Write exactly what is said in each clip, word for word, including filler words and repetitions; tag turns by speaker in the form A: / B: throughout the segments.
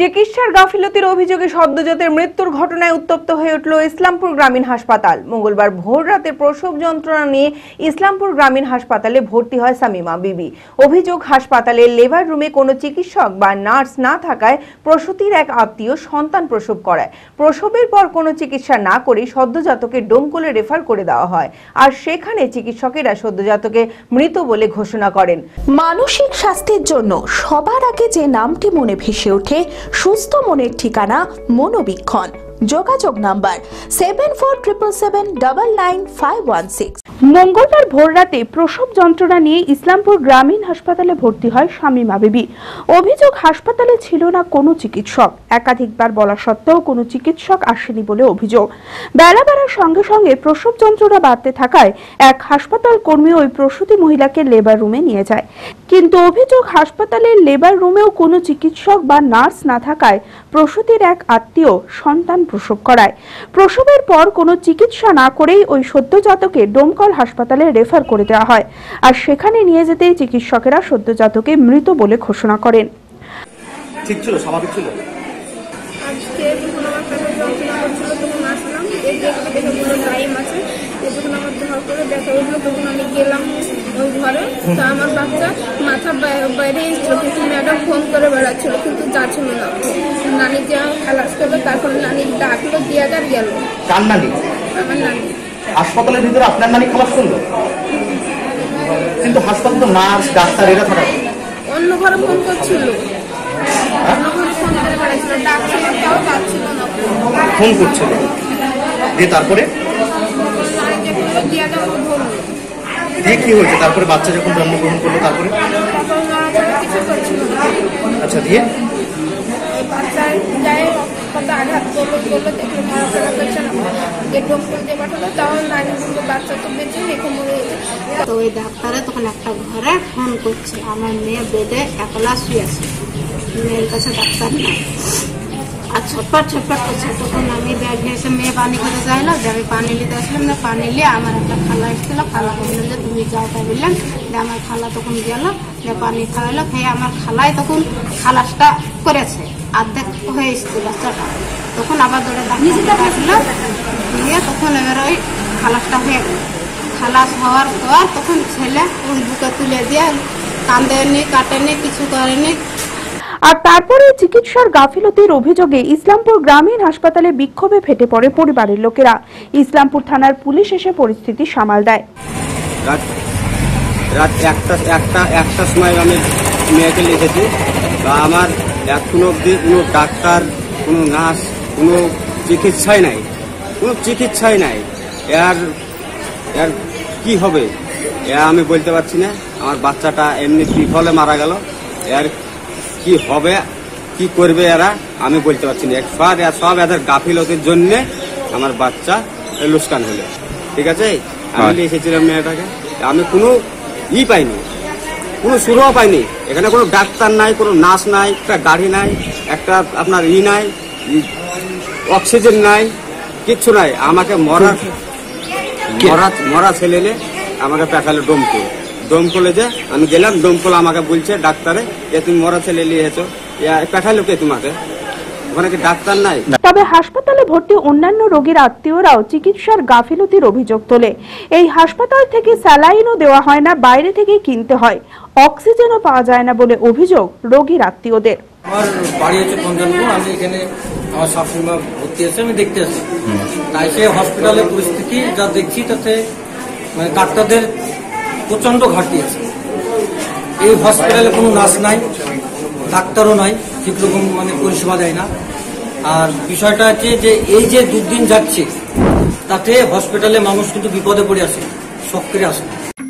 A: চিকিৎসার গাফিলতির অভিযোগে সদ্যজাতের মৃত্যুর ঘটনায় উত্তপ্ত হয়ে উঠল ইসলামপুর গ্রামীণ হাসপাতাল। মঙ্গলবার ভোর রাতে প্রসব যন্ত্রণা নিয়ে ইসলামপুর গ্রামীণ হাসপাতালে ভর্তি হয় শামীমা বিবি। অভিযোগ, হাসপাতালের লেবার রুমে কোনো চিকিৎসক বা নার্স না থাকায় প্রসূতির এক আত্মীয় সন্তান প্রসব করায়। প্রসবের পর কোনো চিকিৎসা না করে সদ্যজাতকে ডোমকলে রেফার করে দেওয়া হয়, আর সেখানে চিকিৎসকেরা সদ্যজাতকে মৃত বলে ঘোষণা করেন।
B: মানসিক স্বাস্থ্যের জন্য সবার আগে যে নামটি মনে ভেসে ওঠে, সুস্থ মনের ঠিকানা মনোবীক্ষণ। যোগাযোগ number seven four triple seven double nine five one six.
C: মঙ্গলবার ভোররাতে প্রসব যন্ত্রণা নিয়ে ইসলামপুর গ্রামীণ হাসপাতালে ভর্তি হয় শামীমা বিবি। অভিযোগ, হাসপাতালে ছিল না কোনো চিকিৎসক। একাধিকবার বলা সত্ত্বেও কোনো চিকিৎসক আসেনি বলে অভিযোগ। বেলা বাড়ার সঙ্গে সঙ্গে প্রসব যন্ত্রণা বাড়তে থাকায় এক হাসপাতাল কর্মী ওই প্রসূতি মহিলাকে লেবার রুমে নিয়ে যায়, কিন্তু অভিযোগ, হাসপাতালের লেবার রুমেও কোনো চিকিৎসক বা নার্স না থাকায় প্রসূতির এক আত্মীয় সন্তান প্রসব করায়। প্রসবের পর কোনো চিকিৎসা না করেই ওই সদ্যজাতকে ডোমকল হাসপাতালে রেফার করে দেওয়া হয়, আর সেখানে নিয়ে যেতেই চিকিৎসকেরা সদ্যজাতকে মৃত বলে ঘোষণা করেন।
D: ঠিক ছিল, স্বাভাবিক ছিল।
E: আজকে যখন আমার পেটে যন্ত্রণা করছিল তখন আসলাম, এই দেখে দেখে বললো টাইম আছে। যখন আমার ধর করে দেখা উঠলো তখন আমি গেলাম ওই ঘরে। তা আমার বাচ্চা মাথা বাইরে এসেছিল, কিন্তু ম্যাডাম ফোন করে বেড়াচ্ছিল, কিন্তু যাচ্ছিল না। নানি যা খালাস করলো, তারপরে নানি ডাকলো, দিয়ে আর গেল।
D: কার নানি?
E: আমার নানি।
D: হাসপাতালের ভিতরে আপনার নানি খালাস করলো? কিন্তু হাসপাতাল তো নার্স ডাক্তার এরা থাকা।
E: অন্য ঘরে ফোন করছিল, অন্য ঘরে ফোন করে বেড়াচ্ছিল, ডাকছিল, তাও যাচ্ছিল না।
D: ফোন করছিল, দিয়ে তারপরে দিয়ে কি হয়েছে? তারপরে বাচ্চা যখন জন্মগ্রহণ করলো তারপরে আচ্ছা দিয়ে
E: বাচ্চার গায়ে কত আঘাত করলো করলো দেখলো নড়াচড়া করছে না, ডোমকল দিয়ে পাঠালো। তাও নানি বললো বাচ্চা তো বেঁচে রেখে মরে গেছে। তো ওই ডাক্তারে তখন একটা ঘরে ফোন করছে, আমার মেয়ে বেডে একলা শুয়ে আছে, মেয়ের কাছে ডাক্তার নাই, আর ছটপট ছটপট করছে। তখন আমি ব্যাগে এসে মেয়ে পানি খেতে চাইলো, যে আমি পানি নিতে আসলাম না, পানি নিয়ে আমার একটা খালা এসেছিল, খালা বললেন যে তুমি যাও, তাই বললেন। যে আমার খালা তখন গেল, যে পানি খাওয়াইলো, খেয়ে আমার খালাই তখন খালাসটা করেছে, অর্ধেক হয়ে এসেছে বাচ্চাটা। তখন আবার দৌড়ে ডাক্তার আসলো, দিয়ে তখন এবার ওই খালাসটা হয়ে গেল। খালাস হওয়ার পর তখন ছেলে ওই বুকে তুলে দিয়ে কান্দেনি, কাটেনি, কিছু করেনি।
C: আর তারপরে চিকিৎসার গাফিলতির অভিযোগে ইসলামপুর গ্রামীণ হাসপাতালে বিক্ষোভে ফেটে পড়ে পরিবারের লোকেরা। ইসলামপুর থানার পুলিশ এসে পরিস্থিতি সামাল দেয়।
F: রাত একটা একটা একটা সময় আমি মেয়েকে লিখেছি, বা আমার এখনো অব্দি কোনো ডাক্তার, কোনো নার্স, কোনো চিকিৎসাই নাই, কোনো চিকিৎসাই নাই। এর এর কি হবে এ আমি বলতে পারছি না। আমার বাচ্চাটা এমনি বিফলে মারা গেল, এর কি হবে, কি করবে এরা আমি বলতে পারছি না। সব সব এদের গাফিলতির জন্যে আমার বাচ্চা লোকসান হলো। ঠিক আছে, আমি এসেছিলাম মেয়েটাকে, আমি কোনো ই পাইনি, কোনো সুরাও পাইনি। এখানে কোনো ডাক্তার নাই, কোনো নার্স নাই, একটা গাড়ি নাই, একটা আপনার ই নাই, অক্সিজেন নাই, কিচ্ছু নাই। আমাকে মরা মরা মরা ছেলে আমাকে পাঠালো ডোমকল। ডোমকলে যে আমি গেলাম, ডোমকল আমাকে বলছে ডাক্তারে যে তুমি মরা ছেলে নিয়েছো, পাঠালো কে তোমাকে? ওখানে কি ডাক্তার নাই?
C: তবে হাসপাতালে ভর্তি অন্যান্য রোগীর আত্মীয়রাও চিকিৎসার গাফিলতির অভিযোগ তোলে। এই হাসপাতাল থেকে স্যালাইনও দেওয়া হয় না, বাইরে থেকে কিনতে হয়। অক্সিজেনও পাওয়া যায় না বলে অভিযোগ রোগীর আত্মীয়দের।
G: আমার বাড়ি হচ্ছে পঞ্চানপুর, আমি এখানে আমার শাশুড়িমা ভর্তি আছে, আমি দেখতে আসি। তাই সে হসপিটালের পরিস্থিতি যা দেখছি তাতে মানে ডাক্তারদের প্রচন্ড ঘাটতি আছে। এই হসপিটালে কোনো নার্স নাই, ডাক্তারও নাই, ঠিক রকম মানে পরিষেবা দেয় না। আর বিষয়টা হচ্ছে যে এই যে দুদিন যাচ্ছে তাতে হসপিটালে মানুষ কিন্তু বিপদে পড়ে আসে, সক্রিয় আসে।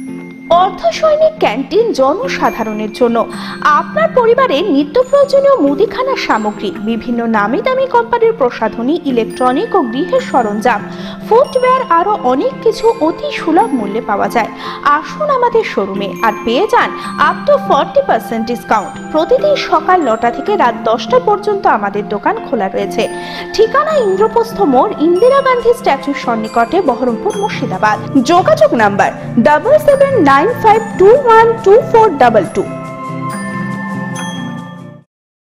B: অর্ধসৈনিক ক্যান্টিন জনসাধারণের জন্য। আপনার পরিবারে নিত্য প্রয়োজনীয় মুদিখানার সামগ্রী, বিভিন্ন নামি দামি কোম্পানির প্রসাধনী, ইলেকট্রনিক ও গৃহের সরঞ্জাম, ফুটওয়্যার, আরো অনেক কিছু অতি সুলভ মূল্যে পাওয়া যায়। আসুন আমাদের শোরুমে আর পেয়ে যান up to forty percent discount. প্রতিদিন সকাল নটা থেকে রাত দশটা পর্যন্ত আমাদের দোকান খোলা রয়েছে। ঠিকানা ইন্দ্রপ্রস্থ মোড়, ইন্দিরা গান্ধী স্ট্যাচুর সন্নিকটে, বহরমপুর, মুর্শিদাবাদ। যোগাযোগ number double seven nine five two one two four double two.